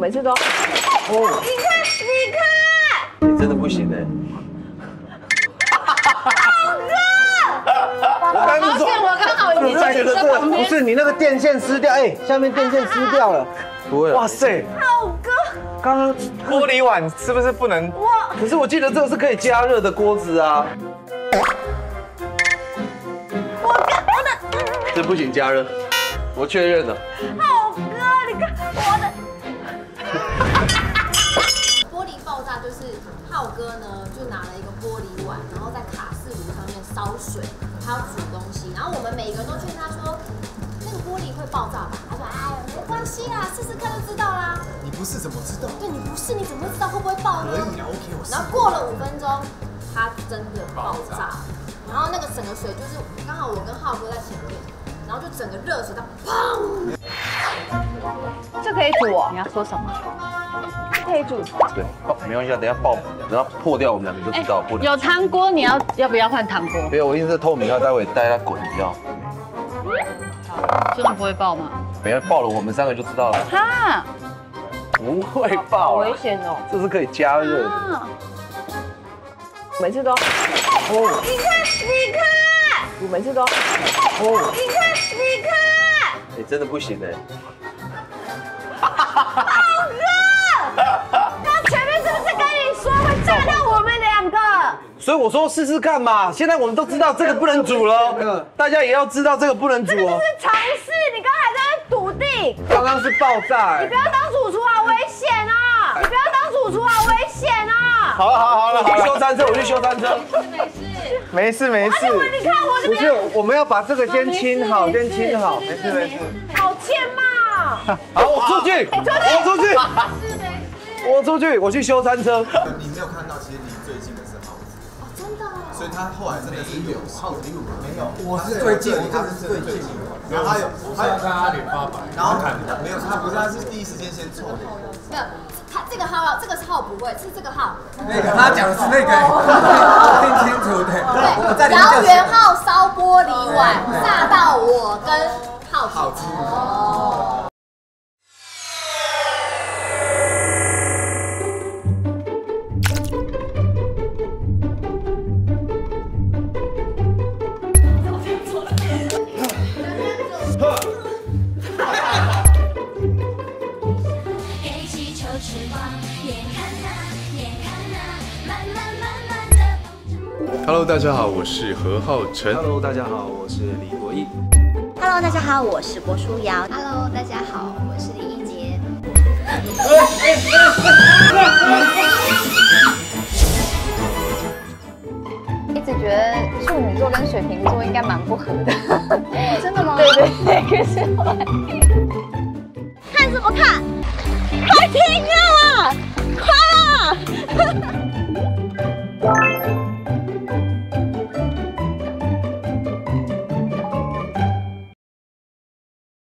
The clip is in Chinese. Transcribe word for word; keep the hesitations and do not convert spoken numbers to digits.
每次都。哦，你看，你看， 你真的不行哎。 浩哥， 我刚刚说， 我刚好你在觉得这个不是你那个电线撕掉，哎，下面电线撕掉了。不会。哇塞， 浩哥， 刚刚玻璃碗是不是不能？哇！可是我记得这个是可以加热的锅子啊。 我刚我的， 这不行加热，我确认了。 浩哥，你看我的。 玻璃爆炸就是浩哥呢，就拿了一个玻璃碗，然后在卡式炉上面烧水，他要煮东西，然后我们每个人都劝他说，那个玻璃会爆炸吧？他说，哎，没关系啦，试试看就知道啦。 你不是怎么知道？ 对你不是，你怎么会知道会不会爆呢？ 可以啊 ，OK， 我试。 然后过了五分钟，它真的爆炸，然后那个整个水就是刚好我跟浩哥在前面，然后就整个热水到砰。 这可以煮哦？ 你要说什么？ 可以煮。 对，爆没关系啊，等下爆，等下破掉，我们两个就知道不能。 有汤锅，你要要不要换汤锅？ 没有，我一定是透明的，待会带它滚比较好。 真的不会爆吗？ 没有爆了，我们三个就知道了。 哈， 不会爆， 好危险哦！ 这是可以加热的。 每次都。哦，你看，你看，我每次都。哦，你看，你看， 你真的不行哎。 浩哥，他前面是不是跟你说会炸到我们两个？ 所以我说试试看嘛。现在我们都知道这个不能煮了，大家也要知道这个不能煮哦。 这是尝试，你刚才在那笃定。 刚刚是爆炸哎。 你不要当主厨啊，危险啊！你不要当主厨啊，危险啊！ 好了好了好了，我去修餐车，我去修餐车。没事没事。 你看我这边。 不是，我们要把这个先清好，先清好。没事没事。 好欠嘛！ 好，我出去，我出去，我出去，我去修餐车。 你没有看到，其实离最近的是耗子。哦，真的。所以他后来真的是有耗子离我没有，我是最近，他是最近。然后他有，他有看他脸发白，然后没有，他不是，他是第一时间先抽。 没有，他这个号这个是号不会，是这个号。 那个他讲的是那个，听清楚的。 对，姚元浩烧玻璃碗，炸到我跟浩子。哦。 Hello， 大家好，我是何浩晨。 Hello， 大家好，我是李国毅。 Hello， 大家好，我是郭书瑶。Hello， 大家好，我是李一杰。 一直觉得处女座跟水瓶座应该蛮不合的。 真的吗？ 对对对，可是后来。